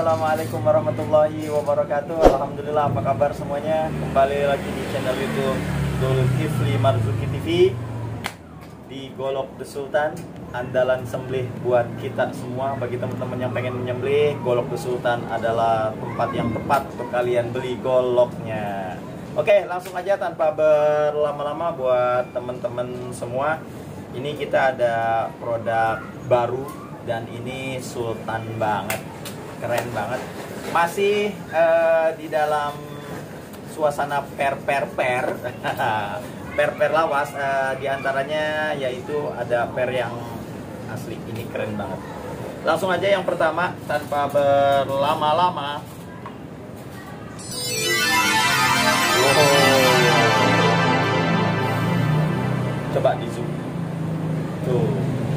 Assalamualaikum warahmatullahi wabarakatuh. Alhamdulillah, apa kabar semuanya? Kembali lagi di channel YouTube Zulkifli Marzuki TV di Golok The Sultan, andalan sembelih buat kita semua. Bagi teman-teman yang pengen menyembelih, Golok The Sultan adalah tempat yang tepat untuk kalian beli goloknya. Oke, langsung aja tanpa berlama-lama buat teman-teman semua. Ini kita ada produk baru dan ini sultan banget, keren banget. Masih di dalam suasana per lawas, diantaranya yaitu ada per yang asli. Ini keren banget. Langsung aja yang pertama tanpa berlama-lama. Coba di zoom tuh.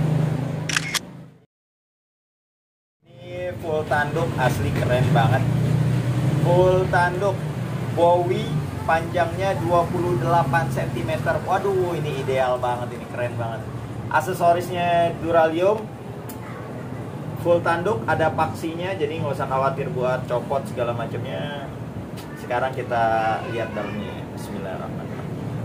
Ini full tanduk, asli keren banget. Full tanduk Bowie, panjangnya 28 cm. Waduh, ini ideal banget, ini keren banget. Aksesorisnya Duralium, full tanduk, ada paksinya, jadi nggak usah khawatir buat copot segala macamnya. Sekarang kita lihat dalamnya. Bismillahirrahmanirrahim.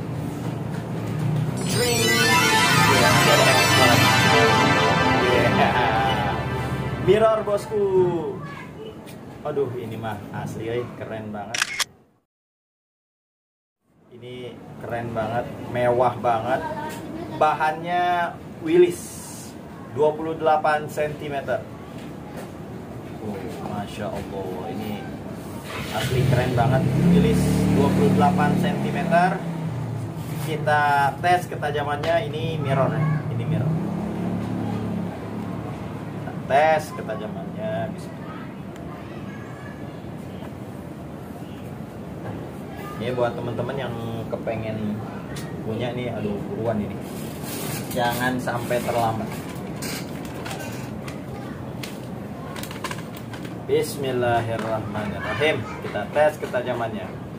Mirror bosku. Aduh, ini mah asli keren banget. Ini keren banget, mewah banget. Bahannya Willis 28 cm. Masya Allah, ini asli keren banget. Willis 28 cm. Kita tes ketajamannya. Ini mirror ya. Ini mirror. Kita tes ketajamannya. Bismillah. Ini buat teman-teman yang kepengen punya nih, aduh buruan ini. Jangan sampai terlambat. Bismillahirrahmanirrahim. Kita tes ketajamannya.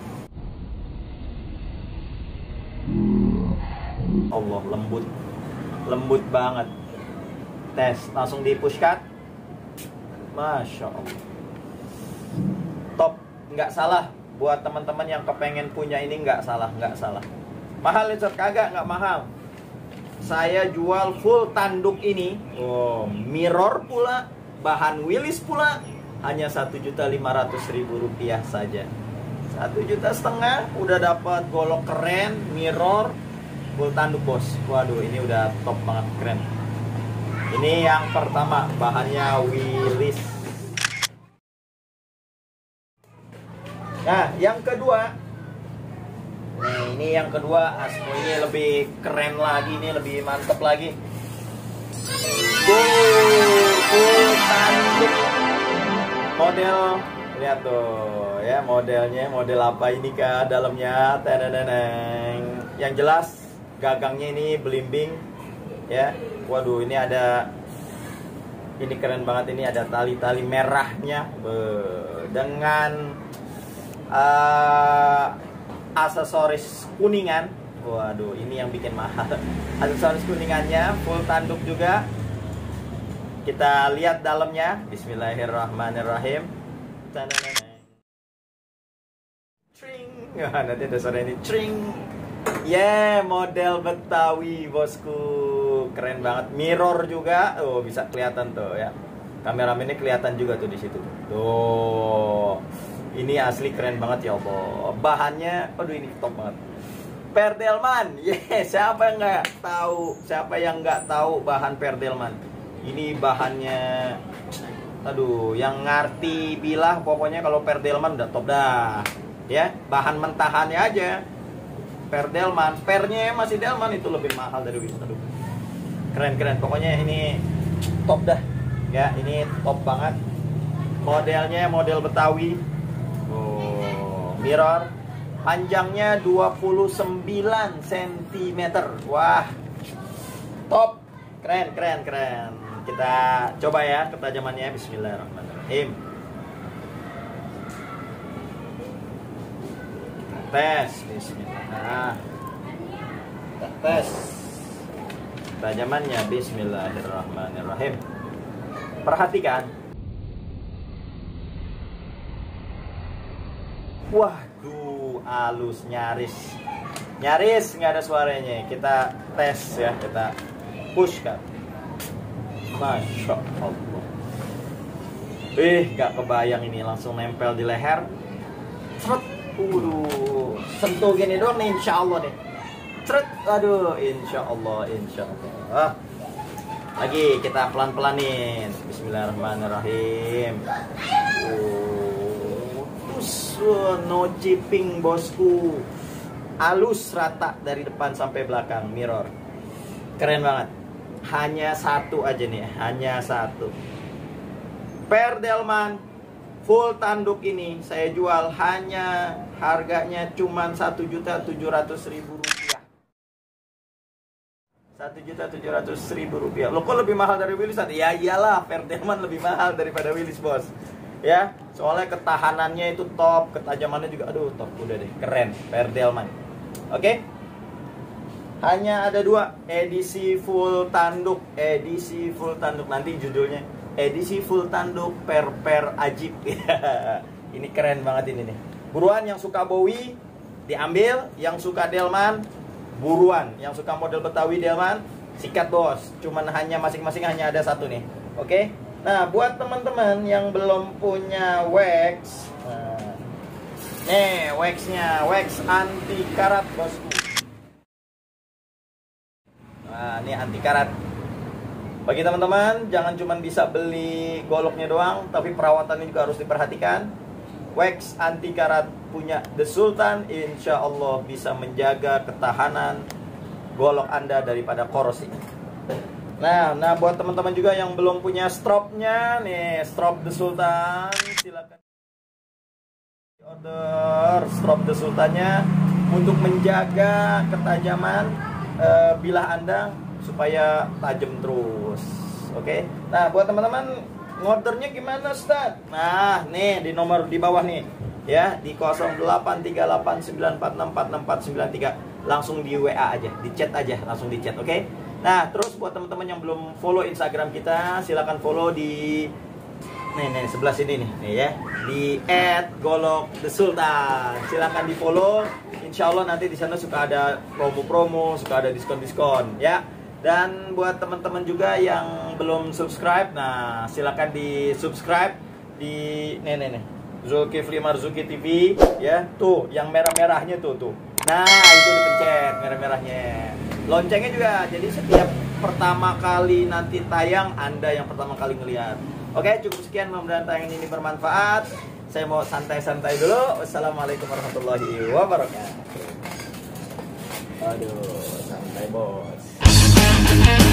Allah, lembut banget. Tes, langsung di push cut. Masya Allah, top, nggak salah. Buat teman-teman yang kepengen punya ini, nggak salah. Mahal itu kagak, nggak mahal. Saya jual full tanduk ini, mirror pula, bahan Willis pula, hanya Rp1.500.000 saja. 1,5 juta udah dapat golok keren, mirror, full tanduk bos. Waduh, ini udah top banget, keren. Ini yang pertama, bahannya Willis. Nah, yang kedua, ini yang kedua, Asmo ini lebih keren lagi, ini lebih mantep lagi. Full tanduk. Model, lihat tuh ya, modelnya model apa ini kah dalamnya. Yang jelas gagangnya ini belimbing ya. Waduh, ini ada, ini keren banget. Ini ada tali-tali merahnya dengan aksesoris kuningan. Waduh, ini yang bikin mahal. Aksesoris kuningannya, full tanduk juga. Kita lihat dalamnya. Bismillahirrahmanirrahim. Tring. Nanti ada suara ini. Tring. Model Betawi bosku, keren banget. Mirror juga, bisa kelihatan tuh ya. Kameramennya kelihatan juga tuh di situ. Tuh, ini asli keren banget ya Allah. Bahannya, aduh ini top banget. Perdelman, siapa yang nggak tahu? Siapa yang nggak tahu bahan Perdelman? Ini bahannya, aduh, yang ngerti bilah pokoknya kalau Perdelman udah top dah. Ya, bahan mentahannya aja. Perdelman, pernya masih Delman, itu lebih mahal dari Willis. Aduh, keren. Pokoknya ini top dah. Ya, ini top banget. Modelnya model Betawi. Mirror, panjangnya 29 cm. Wah, top, keren. Kita coba ya ketajamannya. Bismillahirrahmanirrahim. Tes, bismillah. Kita tes ketajamannya. Bismillahirrahmanirrahim. Perhatikan. Waduh, halus, nyaris nggak ada suaranya. Kita tes ya, kita push kan. Masya Allah. Nggak kebayang ini, langsung nempel di leher. Seret. Sentuh gini doang nih, insya Allah nih. Seret. Aduh, insya Allah. Lagi kita pelan-pelanin. Bismillahirrahmanirrahim. No chipping bosku. Halus rata dari depan sampai belakang, mirror. Keren banget. Hanya satu aja nih, hanya satu. Perdelman full tanduk ini saya jual hanya harganya cuman 1.700.000 rupiah. 1.700.000 rupiah. Loh, kok lebih mahal dari Willys? Ya iyalah, Perdelman lebih mahal daripada Willys, bos. Ya, soalnya ketahanannya itu top, ketajamannya juga aduh top, udah deh, keren Perdelman. Oke? Hanya ada 2 edisi full tanduk, nanti judulnya edisi full tanduk per ajib. Ini keren banget ini nih. Buruan yang suka Bowie diambil, yang suka Delman buruan, yang suka model Betawi Delman sikat bos. Cuman hanya masing-masing hanya ada satu nih. Oke? Nah, buat teman-teman yang belum punya wax, nih waxnya, wax anti karat bosku. Nah, ini anti karat. Bagi teman-teman, jangan cuma bisa beli goloknya doang, tapi perawatannya juga harus diperhatikan. Wax anti karat punya The Sultan, insya Allah bisa menjaga ketahanan golok Anda daripada korosi. Nah, buat teman-teman juga yang belum punya stropnya, nih strop The Sultan, silakan order strop The Sultannya untuk menjaga ketajaman bilah Anda supaya tajam terus. Oke. Nah, buat teman-teman ngordernya gimana, Ustaz? Nah, nih di nomor di bawah nih. Ya, di 083894646493. Langsung di WA aja, di chat aja, langsung di chat, oke? Nah, terus buat teman-teman yang belum follow Instagram kita, silakan follow di nih sebelah sini nih ya, di @golok_the_sultan. Silakan di follow. Insya Allah nanti di sana suka ada promo-promo, suka ada diskon-diskon ya. Dan buat teman-teman juga yang belum subscribe, nah silakan di subscribe di nih Zulkifli Marzuki TV ya. Tuh yang merah-merahnya tuh. Nah itu dipencet merah-merahnya. Loncengnya juga, jadi setiap pertama kali nanti tayang Anda yang pertama kali ngelihat. Oke, cukup sekian, mudah-mudahan tayangan ini bermanfaat. Saya mau santai-santai dulu. Wassalamualaikum warahmatullahi wabarakatuh. Aduh, santai bos.